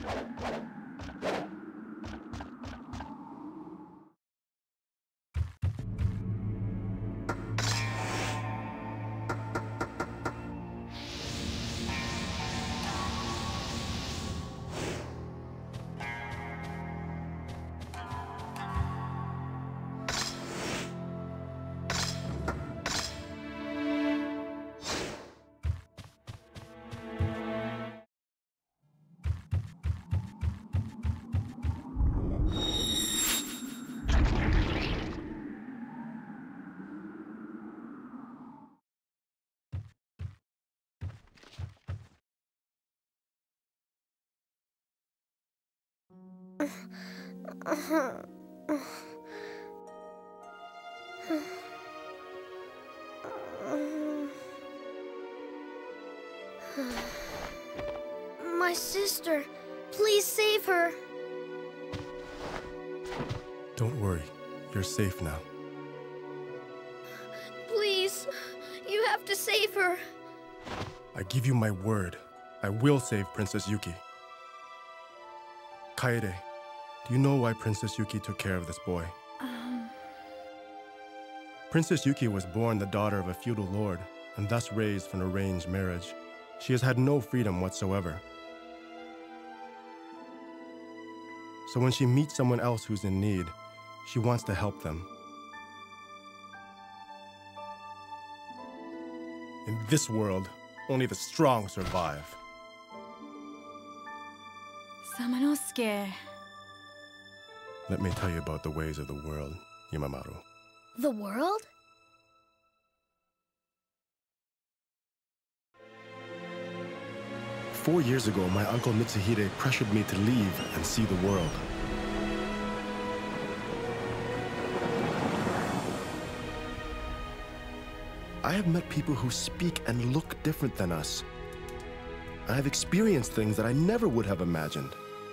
My sister, please save her. Don't worry, you're safe now. Please, you have to save her. I give you my word. I will save Princess Yuki. Kaede, do you know why Princess Yuki took care of this boy? Princess Yuki was born the daughter of a feudal lord, and thus raised from an arranged marriage. She has had no freedom whatsoever. So when she meets someone else who's in need, she wants to help them. In this world, only the strong survive. Samanosuke. Let me tell you about the ways of the world, Imamaru. The world? "4 years ago, my uncle Mitsuhide pressured me to leave and see the world. I have met people who speak and look different than us. I have experienced things that I never would have imagined.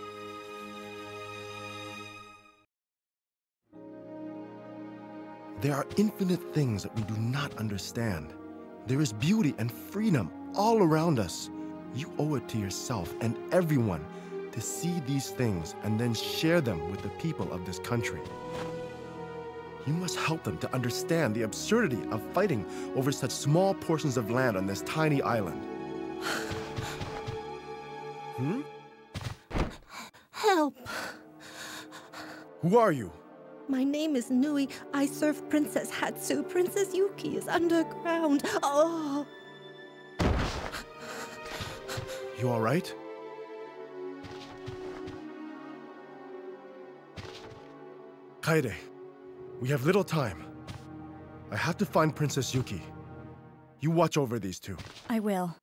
There are infinite things that we do not understand. There is beauty and freedom all around us. You owe it to yourself and everyone to see these things and then share them with the people of this country. You must help them to understand the absurdity of fighting over such small portions of land on this tiny island." Help! Who are you? My name is Nui. I serve Princess Hatsu. Princess Yuki is underground. Oh! You all right? Kaede, we have little time. I have to find Princess Yuki. You watch over these two. I will.